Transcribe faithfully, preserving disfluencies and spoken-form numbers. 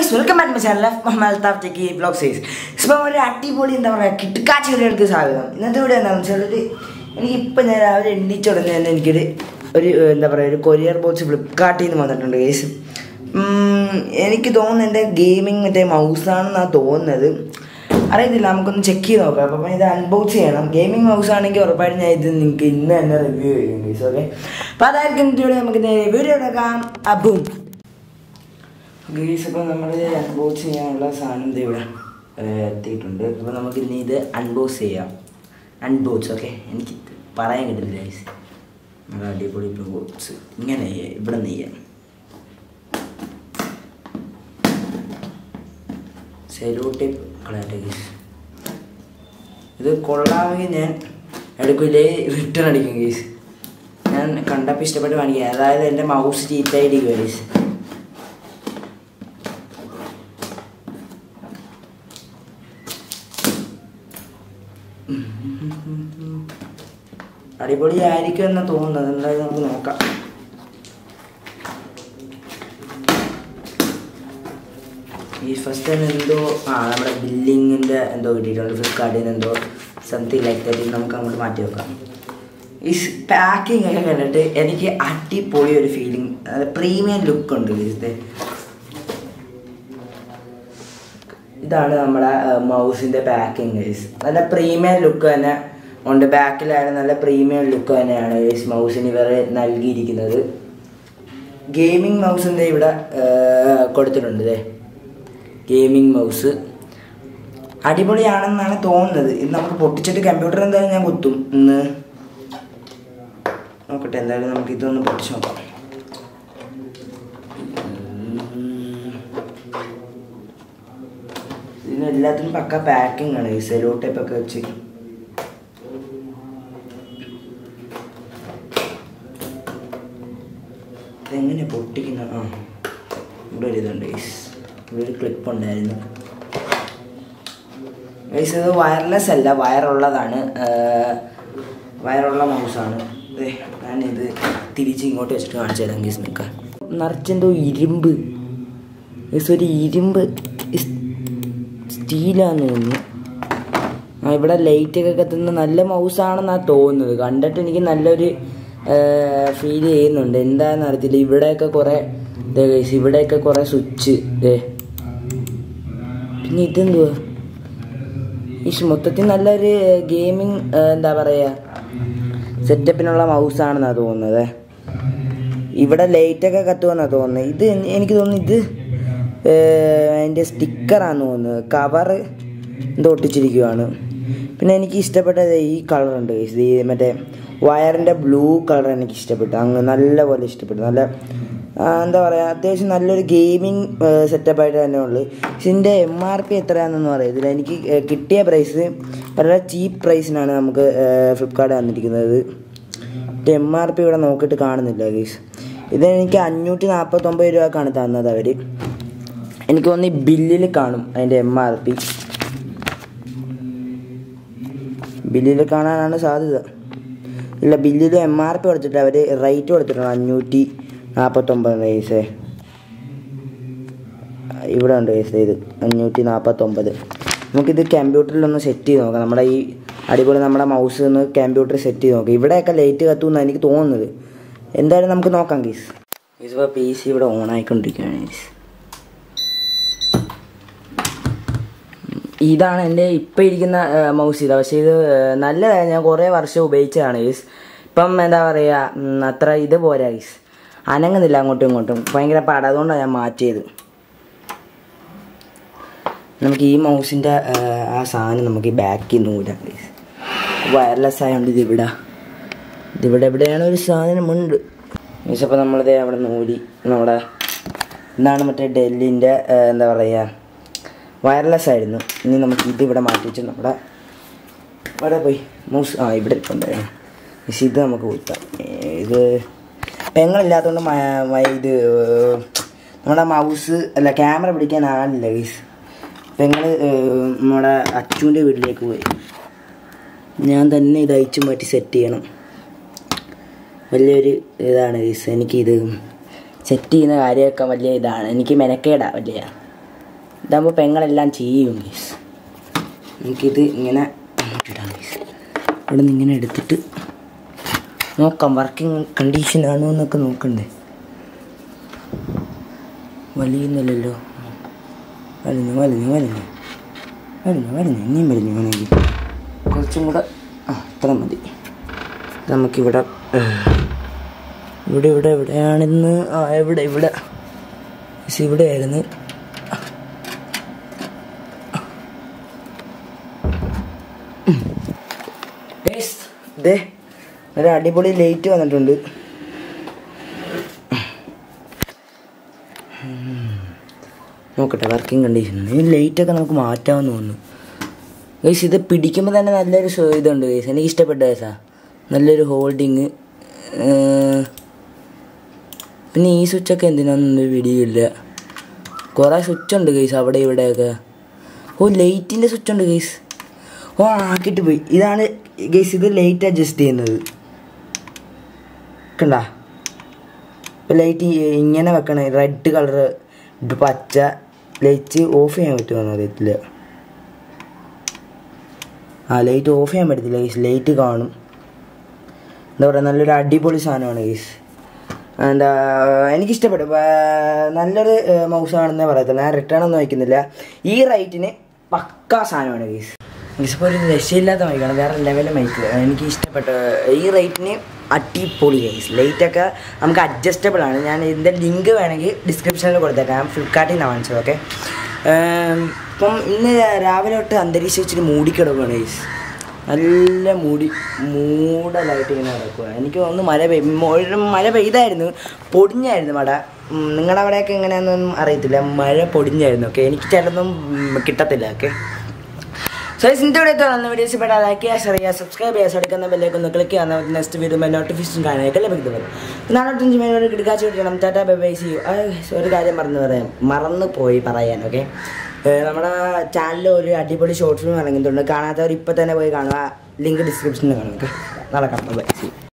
guys, welcome back to my channel Muhammad Altaf Techie Vlog Series. ഇപ്പോൾ ഒരു അടിപൊളി എന്താ പറയുക കിട്ടുകാച്ച വീഡിയോകൾക്ക് സ്വാഗതം. ഇന്നത്തെ വീഡിയോ എന്താണെന്ന് വെച്ചാൽ ഒരു എനിക്കിപ്പോൾ ഞാൻ രാവിലെ എണ്ണിച്ചുടനെ തന്നെ എനിക്കൊരു ഒരു എന്താ പറയുക ഒരു കൊറിയർ ബോക്സ് ഫ്ലിപ്കാർട്ടിൽ നിന്ന് വന്നിട്ടുണ്ട് ഗൈസ്. എനിക്ക് തോന്നുന്നത് എൻ്റെ ഗെയിമിങ് മറ്റേ മൗസാണെന്നാണ് തോന്നുന്നത്, അറിയത്തില്ല, നമുക്കൊന്ന് ചെക്ക് ചെയ്ത് നോക്കാം. അപ്പം ഇത് അൺബോക്സ് ചെയ്യണം. ഗെയിമിംഗ് മൗസ് ആണെങ്കിൽ ഉറപ്പായിട്ടും ഞാൻ ഇത് നിങ്ങൾക്ക് ഇന്ന് തന്നെ റിവ്യൂ ചെയ്യും ഗൈസ്. ഓക്കെ, അപ്പോൾ അതായിരിക്കും വീഡിയോ. നമുക്ക് വീഡിയോ എടുക്കാം. അബും ഗൈസ്, അപ്പോൾ നമ്മൾ അൺബോക്സ് ചെയ്യാനുള്ള സാധനം ഇത് ഇവിടെ എത്തിയിട്ടുണ്ട്. അപ്പോൾ നമുക്ക് ഇനി ഇത് അൺബോക്സ് ചെയ്യാം. അൺബോക്സ് ഓക്കെ, എനിക്ക് പറയാൻ കിട്ടില്ല ഗൈസ്. നല്ല അടിപൊളി ബോക്സ് ഇങ്ങനെ ഇവിടെ നിന്ന് ചെയ്യാം. സെലോ ടേപ്പ് കളയട്ടെ ഗൈസ്. ഇത് കൊള്ളാമെങ്കിൽ ഞാൻ എടുക്കില്ലേ, റിട്ടേൺ അടിക്കും ഗൈസ്. ഞാൻ കണ്ടപ്പോൾ ഇഷ്ടപ്പെട്ട് കാണിക്കുക. അതായത് എൻ്റെ മൗസ് ചീത്തയായിരിക്കും ഗൈസ്. അടിപൊളിയായിരിക്കും എന്നാണ് തോന്നുന്നത്. എന്തായാലും നമുക്ക് നോക്കാം. ഈ ഫസ്റ്റ് തന്നെ എന്തോ ആ നമ്മുടെ ബില്ലിങ്ങിൻ്റെ എന്തോ കിട്ടിയിട്ടുണ്ട് ഫ്ലിപ്കാർട്ടിൽ നിന്ന്, എന്തോ സംതിങ് ലൈക്ക് ദാറ്റ്. നമുക്ക് അങ്ങോട്ട് മാറ്റി വെക്കാം. ഈ പാക്കിംഗ് ഒക്കെ കണ്ടിട്ട് എനിക്ക് അടിപൊളി ഒരു ഫീലിംഗ്, പ്രീമിയം ലുക്ക് ഉണ്ട് ഇതിൻ്റെ. ഇതാണ് നമ്മുടെ മൗസിൻ്റെ പാക്കിംഗ് ഗൈസ്. നല്ല പ്രീമിയം ലുക്ക് തന്നെ ഉണ്ട്. ബാക്കിലായാലും നല്ല പ്രീമിയം ലുക്ക് തന്നെയാണ് ഗൈസ് മൗസിന് ഇവർ നൽകിയിരിക്കുന്നത്. ഗെയിമിംഗ് മൗസിൻ്റെ ഇവിടെ കൊടുത്തിട്ടുണ്ട്. ഇതേ ഗെയിമിംഗ് മൗസ് അടിപൊളിയാണെന്നാണ് തോന്നുന്നത്. ഇത് നമുക്ക് പൊട്ടിച്ചിട്ട് കമ്പ്യൂട്ടർ എന്തായാലും ഞാൻ കുത്തും ഇന്ന്. നോക്കട്ടെ, എന്തായാലും നമുക്ക് ഇതൊന്ന് പൊട്ടിച്ച് നോക്കാം. ഇതിന് എല്ലാത്തിനും പക്ക പാക്കിംഗ് ആണ് ഈ സെലോ ടേപ്പൊക്കെ വെച്ച്. ഇതെങ്ങനെ പൊട്ടിക്കുന്ന ആ ഇവിടെ ഒരു ഇതുണ്ട് ഗൈസ്. ഇവിടെ ഒരു ക്ലിപ്പ് ഉണ്ടായിരുന്നു ഗൈസ്. ഇത് വയർലെസ് അല്ല, വയറുള്ളതാണ്. വയറുള്ള മൗസാണ്. ഞാനിത് തിരിച്ച് ഇങ്ങോട്ട് വെച്ചിട്ട് കാണിച്ചു തരാം ഗൈസ്. നിൽക്കാം നിറച്ചെന്തോ ഇരുമ്പ് ഗൈസ്, ഒരു ഇരുമ്പ് സ്റ്റീലാന്ന് തോന്നുന്നു. ആ ഇവിടെ ലൈറ്റൊക്കെ കത്തുന്ന നല്ല മൗസാണെന്നാണ് തോന്നുന്നത്. കണ്ടിട്ട് എനിക്ക് നല്ലൊരു ഫീൽ ചെയ്യുന്നുണ്ട്. എന്താണെന്ന് അറിയത്തില്ല. ഇവിടെയൊക്കെ കുറേ ഗൈസ്, ഇവിടെയൊക്കെ കുറേ സ്വിച്ച്. പിന്നെ ഇതെന്തുവാ ഈ മൊത്തത്തിൽ നല്ലൊരു ഗെയിമിങ് എന്താ പറയുക സെറ്റപ്പിനുള്ള മൗസാണെന്നാണ് തോന്നുന്നത്. ഇവിടെ ലൈറ്റൊക്കെ കത്തുമെന്നാണ് തോന്നുന്നത്. ഇത് എനിക്ക് തോന്നുന്നു ഇത് അതിൻ്റെ സ്റ്റിക്കറാണെന്ന് തോന്നുന്നത്. കവറ് എന്തോ ഒട്ടിച്ചിരിക്കുകയാണ്. പിന്നെ എനിക്ക് ഇഷ്ടപ്പെട്ടത് ഈ കളറുണ്ട് ഗൈസ്. ഈ മറ്റേ വയറിൻ്റെ ബ്ലൂ കളർ എനിക്ക് ഇഷ്ടപ്പെട്ടു. അങ്ങ് നല്ല പോലെ ഇഷ്ടപ്പെട്ടു. നല്ല എന്താ പറയുക, അത്യാവശ്യം നല്ലൊരു ഗെയിമിങ് സെറ്റപ്പായിട്ട് തന്നെ ഉള്ളു. പക്ഷെ ഇതിൻ്റെ എം ആർ പി എത്രയാണെന്നൊന്നും അറിയത്തില്ല. എനിക്ക് കിട്ടിയ പ്രൈസ് വളരെ ചീപ്പ് പ്രൈസിനാണ് നമുക്ക് ഫ്ലിപ്കാർട്ട് തന്നിരിക്കുന്നത്. ഇതിൻ്റെ എം ആർ പി ഇവിടെ നോക്കിയിട്ട് കാണുന്നില്ല ഗൈസ്. ഇതെനിക്ക് അഞ്ഞൂറ്റി നാൽപ്പത്തൊമ്പത് രൂപക്കാണ് തന്നത് അവർ. എനിക്ക് തോന്നുന്നു ഈ ബില്ലിൽ കാണും അതിൻ്റെ എം ആർ പി. ബില്ലിൽ കാണാനാണ് സാധ്യത. ഇല്ല, ബില്ലിൽ എം ആർ പി കൊടുത്തിട്ട് അവർ റേറ്റ് കൊടുത്തിട്ടുണ്ട് അഞ്ഞൂറ്റി നാൽപ്പത്തൊമ്പത് പൈസ. ഇവിടെ ഉണ്ട് പൈസ ഇത് അഞ്ഞൂറ്റി നാൽപ്പത്തൊമ്പത്. നമുക്കിത് കമ്പ്യൂട്ടറിലൊന്ന് സെറ്റ് ചെയ്ത് നോക്കാം. നമ്മുടെ ഈ അടിപൊളി നമ്മുടെ മൗസ് ഒന്ന് കമ്പ്യൂട്ടറിൽ സെറ്റ് ചെയ്ത് നോക്കാം. ഇവിടെയൊക്കെ ലൈറ്റ് കത്തുമെന്നാണ് എനിക്ക് തോന്നുന്നത്. എന്തായാലും നമുക്ക് നോക്കാം ഗീസ്. ഗീസ് ഇപ്പോൾ പി സി ഇവിടെ ഓൺ ആയിക്കൊണ്ടിരിക്കുകയാണ് ഗീസ്. ഇതാണ് എൻ്റെ ഇപ്പം ഇരിക്കുന്ന മൗസ്. ഇതാണ്, പക്ഷേ ഇത് നല്ലതാണ്. ഞാൻ കുറേ വർഷം ഉപയോഗിച്ചതാണ് ഗീസ്. ഇപ്പം എന്താ പറയുക, അത്ര ഇത് പോരാ ഗീസ്, അനങ്ങുന്നില്ല അങ്ങോട്ടും ഇങ്ങോട്ടും, ഭയങ്കര പാട്. അതുകൊണ്ടാണ് ഞാൻ മാറ്റിയത്. നമുക്ക് ഈ മൗസിൻ്റെ ആ സാധനം നമുക്ക് ഈ ബാക്കിൽ നൂരാം ഗീസ്. വയർലെസ് ആയതുകൊണ്ട് ഇതിവിടെ ഇതിവിടെ എവിടെയാണ് ഒരു സാധനമുണ്ട് ഗീസ്. അപ്പോൾ നമ്മളിത് അവിടെ നൂരി നമ്മുടെ എന്താണ് മറ്റേ ഡെല്ലിൻ്റെ എന്താ പറയുക വയർലെസ് ആയിരുന്നു. ഇനി നമുക്ക് ഇതിവിടെ മാറ്റി വെച്ച് നമ്മുടെ ഇവിടെ പോയി മൗസ് ആ ഇവിടെ ഇപ്പം ഉണ്ടായിരുന്നു ഗീസ്. ഇത് നമുക്ക് കൊടുത്താം. ഇത് പെങ്ങളില്ലാത്തതുകൊണ്ട് ഇത് നമ്മുടെ മൗസ് അല്ല ക്യാമറ പിടിക്കാൻ ആളില്ല ഗീസ്. പെങ്ങൾ നമ്മുടെ അച്ചുവിൻ്റെ വീട്ടിലേക്ക് പോയി. ഞാൻ തന്നെ ഇത് അയച്ചു മാറ്റി സെറ്റ് ചെയ്യണം. വലിയൊരു ഇതാണ് ഗീസ്. എനിക്കിത് സെറ്റ് ചെയ്യുന്ന കാര്യമൊക്കെ വലിയ ഇതാണ്. എനിക്ക് മെനക്കേടാ വലിയ. ഇതാകുമ്പോൾ പെങ്ങളെല്ലാം ചെയ്യും ഗൈസ്. നമുക്കിത് ഇങ്ങനെ ഇടാം ഗൈസ്. ഇവിടെ നിന്ന് ഇങ്ങനെ എടുത്തിട്ട് നോക്കാം വർക്കിംഗ് കണ്ടീഷൻ ആണോ എന്നൊക്കെ നോക്കണ്ടേ. വലിയുന്നില്ലല്ലോ. വലിഞ്ഞു വലിഞ്ഞു വലിഞ്ഞു വലിഞ്ഞു വലിഞ്ഞു ഇനിയും വലിഞ്ഞു വേണമെങ്കിൽ കുറച്ചും കൂടെ. ആ അത്ര മതി. നമുക്കിവിടെ ഇവിടെ ഇവിടെ എവിടെയാണെന്ന് ആ എവിടെ ഇവിടെ ഇവിടെ ആയിരുന്നു. ഇതേ ഒരു അടിപൊളി ലൈറ്റ് വന്നിട്ടുണ്ട്. നോക്കട്ടെ വർക്കിംഗ് കണ്ടീഷൻ. ഈ ലൈറ്റൊക്കെ നമുക്ക് മാറ്റാമെന്ന് തോന്നുന്നു ഗൈസ്. ഇത് പിടിക്കുമ്പോൾ തന്നെ നല്ലൊരു ഇതുണ്ട് ഗൈസ്. എനിക്ക് ഇഷ്ടപ്പെട്ട ഗൈസാ. നല്ലൊരു ഹോൾഡിങ്. പിന്നെ ഈ സ്വിച്ചൊക്കെ എന്തിനാന്നൊരു വീഡിയോ ഇല്ല. കുറേ സ്വിച്ചുണ്ട് ഗൈസ് അവിടെ ഇവിടെയൊക്കെ. ഓ ലൈറ്റിൻ്റെ സ്വിച്ചുണ്ട് ഗൈസ്. ഓ ആക്കിയിട്ട് പോയി. ഇതാണ് ഗൈസ് ഇത് ലൈറ്റ് അഡ്ജസ്റ്റ് ചെയ്യുന്നത് കണ്ട. ഇപ്പോൾ ലൈറ്റ് ഇങ്ങനെ വെക്കണം. റെഡ് കളറ് ഇത് പച്ച ലൈറ്റ് ഓഫ് ചെയ്യാൻ പറ്റുമെന്ന് അറിയത്തില്ല. ആ ലൈറ്റ് ഓഫ് ചെയ്യാൻ പറ്റത്തില്ല ഗൈസ്. ലൈറ്റ് കാണും. എന്താ പറയുക നല്ലൊരു അടിപൊളി സാധനമാണ് ഗൈസ്. എന്താ എനിക്കിഷ്ടപ്പെട്ടു. നല്ലൊരു മൗസാണെന്നേ പറയത്തില്ല. ഞാൻ റിട്ടേൺ ഒന്നും വയ്ക്കുന്നില്ല. ഈ റൈറ്റിന് പക്കാ സാധനമാണ് ഗൈസ്. ഇപ്പോൾ ഒരു രക്ഷയില്ലാത്ത മൈക്കാണ്. വേറെ ലെവൽ മൈക്ക്. എനിക്ക് ഇഷ്ടപ്പെട്ട ഈ റേറ്റിന് അടിപൊളി ഗൈസ്. ലൈറ്റൊക്കെ നമുക്ക് അഡ്ജസ്റ്റബിൾ ആണ്. ഞാൻ ഇതിൻ്റെ ലിങ്ക് വേണമെങ്കിൽ ഡിസ്ക്രിപ്ഷനിൽ കൊടുത്തേക്കാം. ഫ്ലിപ്കാർട്ടിൽ നിന്നാണ് വാങ്ങിച്ചത്. ഓക്കെ. ഇപ്പം ഇന്ന് രാവിലെ തൊട്ട് അന്തരീക്ഷം ഇച്ചിരി മൂടിക്കിടക്കുകയാണ് ഗൈസ്. നല്ല മൂടി മൂടലായിട്ട് ഇങ്ങനെ കിടക്കുക. എനിക്ക് തോന്നുന്നു മഴ പെയ് മഴ പെയ്തായിരുന്നു. പൊടിഞ്ഞായിരുന്നു മഴ. നിങ്ങളുടെ അവിടെയൊക്കെ എങ്ങനെയാണെന്നൊന്നും അറിയത്തില്ല. മഴ പൊടിഞ്ഞായിരുന്നു. ഓക്കെ. എനിക്ക് ചിലതൊന്നും കിട്ടത്തില്ല. ഓക്കെ. സോ ഇന്നത്തെ വീഡിയോ കാണുന്ന വീഡിയോസ് പെട്ടാൽ ലൈക്ക് ചെയ്യുക, ഷെയർ ചെയ്യുക, സബ്സ്ക്രൈബ് ചെയ്യുക, അടുക്കുന്ന ബെല്ലേക്ക് ഒന്ന് ക്ലിക്ക് ചെയ്യാൻ നെക്സ്റ്റ് വീഡിയോ നോട്ടിഫിക്കേഷൻ കാണാനൊക്കെ ലഭിക്കുന്നത്. നാളെ മേനോട് കിടക്കാച്ച് വിടണം. Tata bye bye see you. ഒരു കാര്യം മറന്നു പറയാം മറന്നു പോയി പറയാൻ. ഓക്കെ. നമ്മുടെ ചാനലിൽ ഒരു അടിപൊളി ഷോർട്ട് ഫിലിം ഇറങ്ങിയിട്ടുണ്ട്. കാണാത്തവർ ഇപ്പം തന്നെ പോയി കാണുക. ലിങ്ക് ഡിസ്ക്രിപ്ഷനിൽ കാണും. ഓക്കെ. നാളെ കാണാം. Bye see U.